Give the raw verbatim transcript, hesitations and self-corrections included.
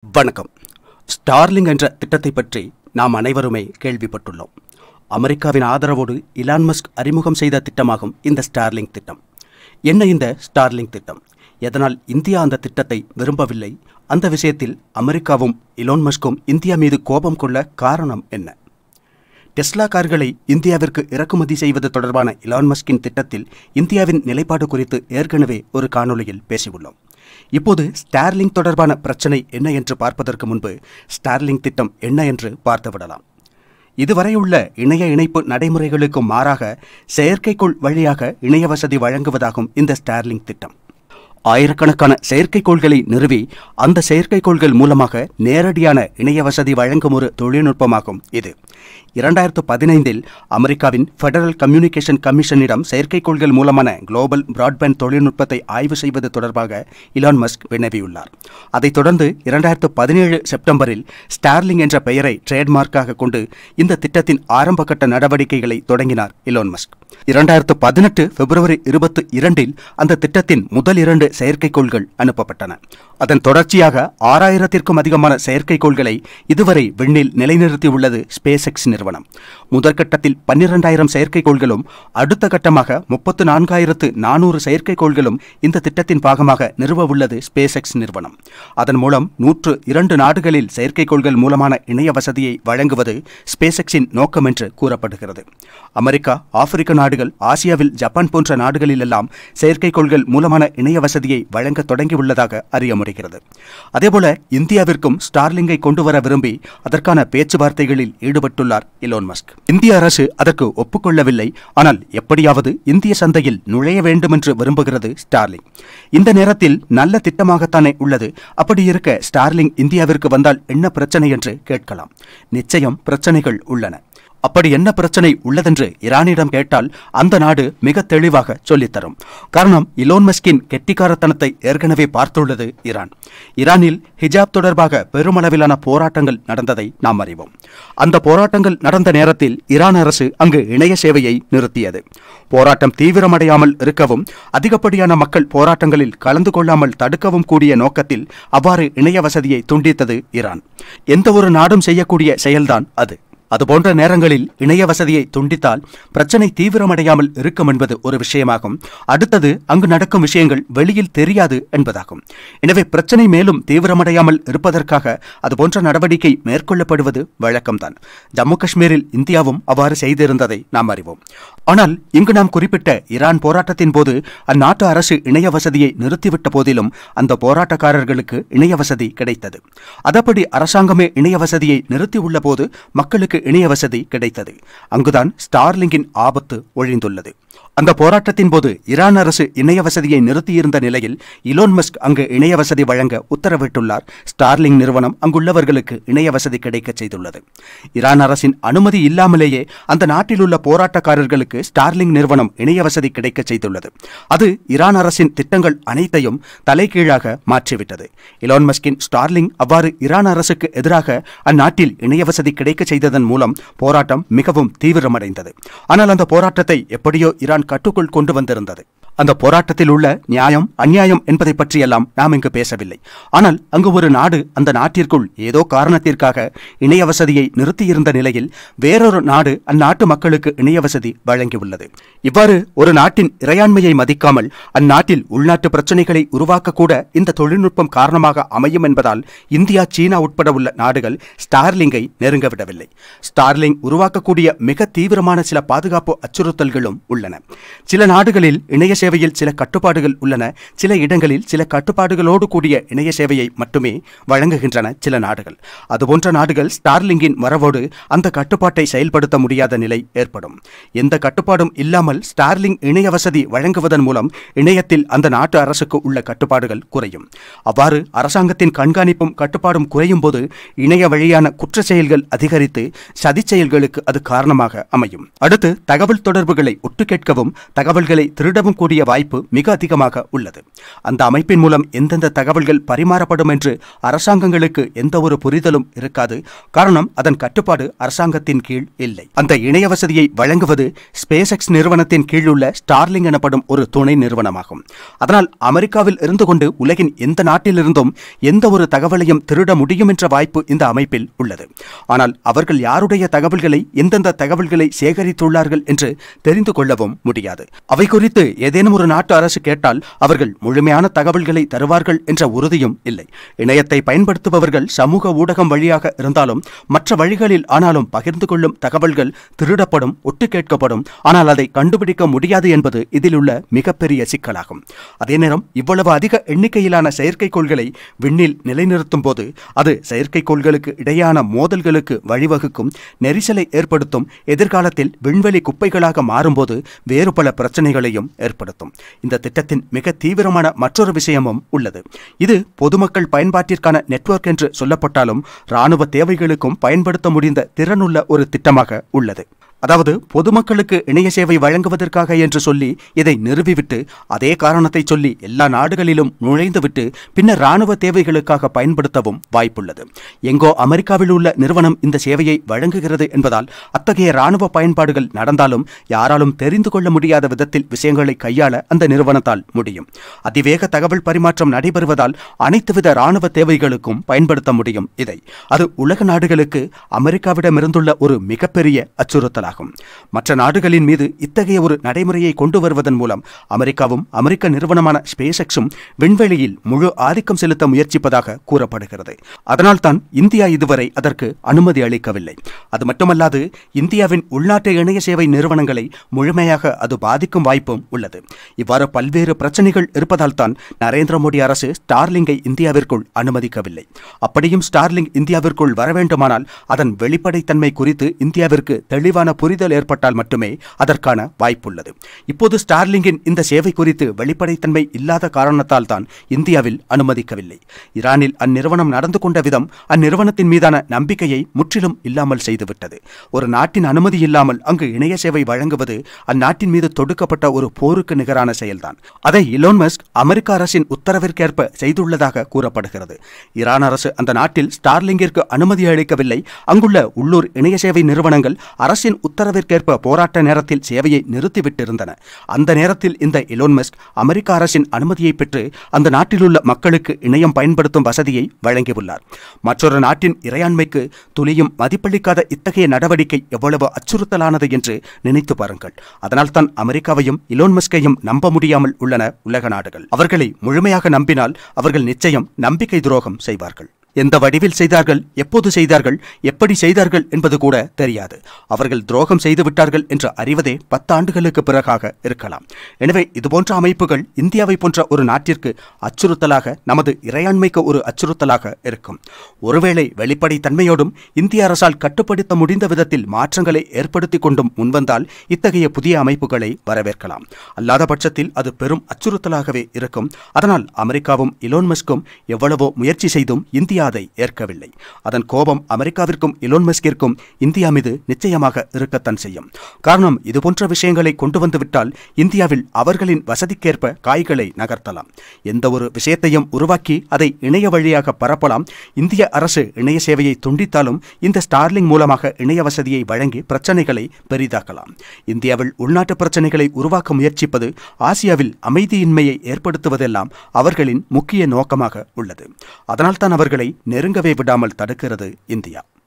வணக்கம். ஸ்டார்லிங் என்ற திட்டத்தை பற்றி நாம் அனைவருமே கேள்விப்பட்டுள்ளோம். அமெரிக்காவின் ஆதரவோடு இலான் மஸ்க் அறிமுகம் செய்த திட்டமாகும் இந்த ஸ்டார்லிங் திட்டம். என்ன இந்த ஸ்டார்லிங் திட்டம்? எதனால் இந்தியா அந்த திட்டத்தை விரும்பவில்லை? அந்த விஷயத்தில் அமெரிக்காவும் இலான் மஸ்கும் இந்தியா மீது கோபம் கொள்ள காரணம் என்ன? டெஸ்லா கார்களை இந்தியாவிற்கு இறக்குமதி செய்வது தொடர்பான இலான் மஸ்கின் திட்டத்தில் இந்தியாவின் நிலைப்பாடு குறித்து ஏற்கனவே ஒரு காணொளியில் பேசியுள்ளோம். இப்போது ஸ்டார்லிங் தொடர்பான பிரச்சனை என்ன என்று பார்ப்பதற்கு முன்பு ஸ்டார்லிங் திட்டம் என்ன என்று பார்த்துவிடலாம். இதுவரையுள்ள இணைய இணைப்பு நடைமுறைகளுக்கு மாறாக செயற்கைக்கோள் வழியாக இணைய வசதி வழங்குவதாகும் இந்த ஸ்டார்லிங் திட்டம். ஆயிரக்கணக்கான செயற்கைக்கோள்களை நிறுவி அந்த செயற்கைக்கோள்கள் மூலமாக நேரடியான இணைய வசதி வழங்கும் ஒரு தொழில்நுட்பமாகும் இது. இரண்டாயிரத்து பதினைந்தில் அமெரிக்காவின் ஃபெடரல் கம்யூனிகேஷன் கமிஷனிடம் செயற்கைக்கோள்கள் மூலமான குளோபல் பிராட்பேண்ட் தொழில்நுட்பத்தை ஆய்வு செய்வது தொடர்பாக இலான் மஸ்க் வினவியுள்ளார். அதைத் தொடர்ந்து இரண்டாயிரத்து பதினேழு செப்டம்பரில் ஸ்டார்லிங் என்ற பெயரை ட்ரேட்மார்க்காக கொண்டு இந்த திட்டத்தின் ஆரம்பகட்ட நடவடிக்கைகளை தொடங்கினார் இலான் மஸ்க். இரண்டாயிரத்து பதினெட்டு பிப்ரவரி இருபத்தி இரண்டில் அந்த திட்டத்தின் முதல் இரண்டு செயற்கைக்கோள்கள் அனுப்பப்பட்டன. அதன் தொடர்ச்சியாக ஆறாயிரத்திற்கும் அதிகமான செயற்கைக்கோள்களை இதுவரை விண்ணில் நிலைநிறுத்தியுள்ளது ஸ்பேஸ் எக்ஸ் நிறுவனம். முதற்கட்டத்தில் பன்னிரண்டாயிரம் செயற்கைக்கோள்களும் அடுத்த கட்டமாக முப்பத்து நான்காயிரத்து நானூறு செயற்கைக்கோள்களும் இந்த திட்டத்தின் பாகமாக நிறுவ உள்ளது ஸ்பேஸ் எக்ஸ் நிறுவனம். அதன் மூலம் நூற்று இரண்டு நாடுகளில் செயற்கைக்கோள்கள் மூலமான இணைய வசதியை வழங்குவது ஸ்பேஸ் எக்ஸின் நோக்கம் என்று கூறப்படுகிறது. அமெரிக்கா, ஆப்பிரிக்க நாடுகள், ஆசியாவில் ஜப்பான் போன்ற நாடுகளிலெல்லாம் செயற்கைக்கோள்கள் மூலமான இணைய வசதியை வழங்க தொடங்கியுள்ளதாக அறிய முடிகிறது. அதேபோல இந்தியாவிற்கும் ஸ்டார்லிங்கை கொண்டு வர விரும்பி அதற்கான பேச்சுவார்த்தைகளில் ஈடுபட்டுள்ளார் இலான் மஸ்க். இந்திய அரசு அதற்கு ஒப்புக்கொள்ளவில்லை. ஆனால் எப்படியாவது இந்திய சந்தையில் நுழைய வேண்டும் என்று விரும்புகிறது ஸ்டார்லிங். இந்த நேரத்தில் நல்ல திட்டமாகத்தானே உள்ளது. அப்படி இருக்க ஸ்டார்லிங் இந்தியாவிற்கு வந்தால் என்ன பிரச்சனை என்று கேட்கலாம். நிச்சயம் பிரச்சனைகள் உள்ளன. அப்படி என்ன பிரச்சனை உள்ளதென்று ஈரானிடம் கேட்டால் அந்த நாடு மிக தெளிவாக சொல்லித்தரும். காரணம், இலான் மஸ்கின் கெட்டிக்காரத்தனத்தை ஏற்கனவே பார்த்துள்ளது ஈரான். ஈரானில் ஹிஜாப் தொடர்பாக பெருமளவிலான போராட்டங்கள் நடந்ததை நாம் அறிவோம். அந்த போராட்டங்கள் நடந்த நேரத்தில் ஈரான் அரசு அங்கு இணைய சேவையை நிறுத்தியது. போராட்டம் தீவிரமடையாமல் இருக்கவும் அதிகப்படியான மக்கள் போராட்டங்களில் கலந்து கொள்ளாமல் தடுக்கவும் கூடிய நோக்கத்தில் அவ்வாறு இணைய வசதியை துண்டித்தது ஈரான். எந்த ஒரு நாடும் செய்யக்கூடிய செயல்தான் அது. அதுபோன்ற நேரங்களில் இணைய வசதியை துண்டித்தால் பிரச்சனை தீவிரமடையாமல் இருக்கும் என்பது ஒரு விஷயமாகும். அடுத்தது, அங்கு நடக்கும் விஷயங்கள் வெளியில் தெரியாது என்பதாகும். எனவே பிரச்சனை மேலும் தீவிரமடையாமல் இருப்பதற்காக அதுபோன்ற நடவடிக்கை மேற்கொள்ளப்படுவது வழக்கம்தான். ஜம்மு காஷ்மீரில் இந்தியாவும் அவ்வாறு செய்திருந்ததை நாம் அறிவோம். ஆனால் இங்கு நாம் குறிப்பிட்ட ஈரான் போராட்டத்தின் போது அந்நாட்டு அரசு இணைய வசதியை நிறுத்திவிட்ட போதிலும் அந்த போராட்டக்காரர்களுக்கு இணைய வசதி கிடைத்தது. அதப்படி அரசாங்கமே இணைய வசதியை நிறுத்தியுள்ள போது மக்களுக்கு இணைய வசதி கிடைத்தது. அங்குதான் ஸ்டார்லிங்கின் ஆபத்து ஒழிந்துள்ளது. அந்த போராட்டத்தின் போது ஈரான் அரசு இணைய வசதியை நிறுத்தியிருந்த நிலையில் இலான் மஸ்க் அங்கு இணைய வசதி வழங்க உத்தரவிட்டுள்ளார். ஸ்டார்லிங் நிறுவனம் அங்குள்ளவர்களுக்கு இணைய வசதி கிடைக்க செய்துள்ளது. ஈரான் அரசின் அனுமதி இல்லாமலேயே அந்த நாட்டில் உள்ள போராட்டக்காரர்களுக்கு ஸ்டார்லிங் நிறுவனம் இணைய வசதி கிடைக்க செய்துள்ளது. அது ஈரான் அரசின் திட்டங்கள் அனைத்தையும் தலைகீழாக மாற்றிவிட்டது. இலான் மஸ்கின் ஸ்டார்லிங் அவ்வாறு ஈரான் அரசுக்கு எதிராக அந்நாட்டில் இணைய வசதி கிடைக்க செய்ததன் மூலம் போராட்டம் மிகவும் தீவிரமடைந்தது. ஆனால் அந்த போராட்டத்தை எப்படியோ ஈரான் கட்டுக்குள் கொண்டு வந்திருந்தது. அந்த போராட்டத்தில் உள்ள நியாயம் அநியாயம் என்பதை பற்றியெல்லாம் நாம் இங்கு பேசவில்லை. ஆனால் அங்கு ஒரு நாடு அந்த நாட்டிற்குள் ஏதோ காரணத்திற்காக இணைய வசதியை நிறுத்தியிருந்த நிலையில் வேறொரு நாடு அந்நாட்டு மக்களுக்கு இணைய வசதி வழங்கியுள்ளது. இவ்வாறு ஒரு நாட்டின் இறையாண்மையை மதிக்காமல் அந்நாட்டில் உள்நாட்டு பிரச்சனைகளை உருவாக்கக்கூட இந்த தொழில்நுட்பம் காரணமாக அமையும் என்பதால் இந்தியா, சீனா உட்பட உள்ள நாடுகள் ஸ்டார்லிங்கை நெருங்கவிடவில்லை. ஸ்டார்லிங் உருவாக்கக்கூடிய மிக தீவிரமான சில பாதுகாப்பு அச்சுறுத்தல்களும் உள்ளன. சில நாடுகளில் இணைய சேவையில் சில கட்டுப்பாடுகள் உள்ளன. சில இடங்களில் சில கட்டுப்பாடுகளோடு கூடிய இணைய சேவையை மட்டுமே வழங்குகின்றன சில நாடுகள். அதுபோன்ற நாடுகள் ஸ்டார்லிங்கின் வரவோடு அந்த கட்டுப்பாட்டை செயல்படுத்த முடியாத நிலை ஏற்படும். எந்த கட்டுப்பாடும் இல்லாமல் ஸ்டார்லிங் இணைய வசதி வழங்குவதன் மூலம் இணையத்தில் அந்த நாட்டு அரசுக்கு உள்ள கட்டுப்பாடுகள் குறையும். அவ்வாறு அரசாங்கத்தின் கண்காணிப்பும் கட்டுப்பாடும் குறையும் போது இணைய வழியான குற்ற செயல்கள் அதிகரித்து சதி செயல்களுக்கு அது காரணமாக அமையும். அடுத்து, தகவல் தொடர்புகளை ஒட்டு கேட்கவும் தகவல்களை திருடவும் கூடிய திருடக்கூடிய வாய்ப்பு மிக அதிகமாக உள்ளது. அந்த அமைப்பின் மூலம் எந்தெந்த தகவல்கள் பரிமாறப்படும் என்று அரசாங்கங்களுக்கு எந்த ஒரு புரிதலும் இருக்காது. காரணம், அதன் கட்டுப்பாடு அரசாங்கத்தின் கீழ் இல்லை. அந்த இணைய வசதியை வழங்குவது ஸ்பேஸ் எக்ஸ் நிறுவனத்தின் கீழ் உள்ள ஸ்டார்லிங் எனப்படும் ஒரு துணை நிறுவனமாகும். அதனால் அமெரிக்காவில் இருந்து கொண்டு உலகின் எந்த நாட்டிலிருந்தும் எந்த ஒரு தகவலையும் திருட முடியும் என்ற வாய்ப்பு இந்த அமைப்பில் உள்ளது. ஆனால் அவர்கள் யாருடைய தகவல்களை, எந்தெந்த தகவல்களை சேகரித்துள்ளார்கள் என்று தெரிந்து கொள்ளவும் முடியாது. அவை குறித்து ஏதேனும் ஒரு நாட்டு அரசு கேட்டால் அவர்கள் முழுமையான தகவல்களை தருவார்கள் என்ற உறுதியும் இல்லை. இணையத்தை பயன்படுத்துபவர்கள் சமூக ஊடகம் வழியாக இருந்தாலும் மற்ற வழிகளில் ஆனாலும் பகிர்ந்து கொள்ளும் தகவல்கள் திருடப்படும், ஒட்டு கேட்கப்படும். ஆனால் அதை கண்டுபிடிக்க முடியாது என்பது இதில் உள்ள மிகப்பெரிய சிக்கலாகும். அதே நேரம் இவ்வளவு அதிக எண்ணிக்கையிலான செயற்கைக்கோள்களை விண்ணில் நிலைநிறுத்தும் போது அது செயற்கைக்கோள்களுக்கு இடையான மோதல்களுக்கு வழிவகுக்கும், நெரிசலை ஏற்படுத்தும். எதிர்காலத்தில் விண்வெளி குப்பைகளாக மாறும்போது வேறு பல பிரச்சனைகளையும் ஏற்படுத்தும். இந்த திட்டத்தின் மிக தீவிரமான மற்றொரு விஷயமும் உள்ளது. இது பொதுமக்கள் பயன்பாட்டிற்கான நெட்வொர்க் என்று சொல்லப்பட்டாலும் இராணுவ தேவைகளுக்கும் பயன்படுத்த முடிந்த திறனுள்ள ஒரு திட்டமாக உள்ளது. அதாவது பொதுமக்களுக்கு இணைய சேவை வழங்குவதற்காக என்று சொல்லி இதை நிறுவிவிட்டு அதே காரணத்தை சொல்லி எல்லா நாடுகளிலும் நுழைந்துவிட்டு பின்னர் இராணுவ தேவைகளுக்காக பயன்படுத்தவும் வாய்ப்புள்ளது. எங்கோ அமெரிக்காவில் உள்ள நிறுவனம் இந்த சேவையை வழங்குகிறது என்பதால் அத்தகைய இராணுவ பயன்பாடுகள் நடந்தாலும் யாராலும் தெரிந்து கொள்ள முடியாத விதத்தில் விஷயங்களை கையாள அந்த நிறுவனத்தால் முடியும். அதிவேக தகவல் பரிமாற்றம் நடைபெறுவதால் அனைத்துவித இராணுவ தேவைகளுக்கும் பயன்படுத்த முடியும். இதை அது உலக நாடுகளுக்கு அமெரிக்காவிடமிருந்துள்ள ஒரு மிகப்பெரிய அச்சுறுத்தல். மற்ற நாடுகளின் மீது இத்தகைய ஒரு நடைமுறையை கொண்டு வருவதன் மூலம் அமெரிக்காவும் அமெரிக்க நிறுவனமான ஸ்பேஸ் எக்ஸும் விண்வெளியில் முழு ஆதிக்கம் செலுத்த முயற்சிப்பதாக கூறப்படுகிறது. அதனால்தான் இந்தியா இதுவரை அதற்கு அனுமதி அளிக்கவில்லை. அது மட்டுமல்லாது இந்தியாவின் உள்நாட்டு இணைய சேவை நிறுவனங்களை முழுமையாக அது பாதிக்கும் வாய்ப்பும் உள்ளது. இவ்வாறு பல்வேறு பிரச்சனைகள் இருப்பதால் தான் நரேந்திர மோடி அரசு ஸ்டார்லிங்கை இந்தியாவிற்குள் அனுமதிக்கவில்லை. அப்படியும் ஸ்டார்லிங் இந்தியாவிற்குள் வர வேண்டுமானால் அதன் வெளிப்படைத்தன்மை குறித்து இந்தியாவிற்கு தெளிவான புரிதல் ஏற்பட்டால் மட்டுமே அதற்கான வாய்ப்புள்ளது. இப்போது ஸ்டார்லிங்கின் இந்த சேவை குறித்து வெளிப்படைத்தன்மை இல்லாத காரணத்தால் தான் இந்தியாவில் அனுமதிக்கவில்லை. ஈரானில் அந்நிறுவனம் நடந்து கொண்ட விதம் அந்நிறுவனத்தின் மீதான நம்பிக்கையை முற்றிலும் இல்லாமல் செய்துவிட்டது. ஒரு நாட்டின் அனுமதி இல்லாமல் அங்கு இணைய சேவை வழங்குவது அந்நாட்டின் மீது தொடுக்கப்பட்ட ஒரு போருக்கு நிகரான செயல்தான். அதை இலோன் மஸ்க் அமெரிக்க அரசின் உத்தரவிற்கேற்ப செய்துள்ளதாக கூறப்படுகிறது. ஈரான் அரசு அந்த நாட்டில் ஸ்டார்லிங்கிற்கு அனுமதி அளிக்கவில்லை. அங்குள்ள உள்ளூர் இணைய சேவை நிறுவனங்கள் அரசின் உத்தரவிற்கேற்ப போராட்ட நேரத்தில் சேவையை நிறுத்திவிட்டிருந்தன. அந்த நேரத்தில் இந்த இலோன் மஸ்க் அமெரிக்க அரசின் அனுமதியை பெற்று அந்த நாட்டில் உள்ள மக்களுக்கு இணையம் பயன்படுத்தும் வசதியை வழங்கியுள்ளார். மற்றொரு நாட்டின் இறையாண்மைக்கு துளியும் மதிப்பளிக்காத இத்தகைய நடவடிக்கை எவ்வளவு அச்சுறுத்தலானது என்று நினைத்து பாருங்கள். அதனால்தான் அமெரிக்காவையும் இலோன் மஸ்கையும் நம்ப முடியாமல் உள்ளன உலக நாடுகள். அவர்களை முழுமையாக நம்பினால் அவர்கள் நிச்சயம் நம்பிக்கை துரோகம் செய்வார்கள். எந்த வடிவில் செய்தார்கள், எப்போது செய்தார்கள், எப்படி செய்தார்கள் என்பது கூட தெரியாது. அவர்கள் துரோகம் செய்துவிட்டார்கள் என்று அறிவதே பத்து ஆண்டுகளுக்கு பிறகாக இருக்கலாம். எனவே இதுபோன்ற அமைப்புகள் இந்தியாவை போன்ற ஒரு நாட்டிற்கு அச்சுறுத்தலாக, நமது இறையாண்மைக்கு ஒரு அச்சுறுத்தலாக இருக்கும். ஒருவேளை வெளிப்படைத்தன்மையோடும் இந்திய அரசால் கட்டுப்படுத்த முடிந்த விதத்தில் மாற்றங்களை ஏற்படுத்தி கொண்டும் முன்வந்தால் இத்தகைய புதிய அமைப்புகளை வரவேற்கலாம். அல்லாத பட்சத்தில் அது பெரும் அச்சுறுத்தலாகவே இருக்கும். அதனால் அமெரிக்காவும் இலோன் மஸ்கும் எவ்வளவோ முயற்சி செய்தும் இந்தியா அதை ஏற்கவில்லை. அதன் கோபம் அமெரிக்காவிற்கும் இலோன் மஸ்கிற்கும் இந்தியா மீது நிச்சயமாக இருக்கத்தான் செய்யும். காரணம், இதுபோன்ற விஷயங்களை கொண்டு வந்துவிட்டால் இந்தியாவில் அவர்களின் வசதிக்கேற்ப காய்களை நகர்த்தலாம். எந்த ஒரு விஷயத்தையும் உருவாக்கி அதை இணைய வழியாக பரப்பலாம். இந்திய அரசு இணைய சேவையை துண்டித்தாலும் இந்த ஸ்டார்லிங் மூலமாக இணைய வசதியை வழங்கி பிரச்சனைகளை பெரிதாக்கலாம். இந்தியாவில் உள்நாட்டு பிரச்சனைகளை உருவாக்க முயற்சிப்பது, ஆசியாவில் அமைதியின்மையை ஏற்படுத்துவதெல்லாம் அவர்களின் முக்கிய நோக்கமாக உள்ளது. அதனால்தான் அவர்களை நெருங்கவே விடாமல் தடுக்கிறது இந்தியா.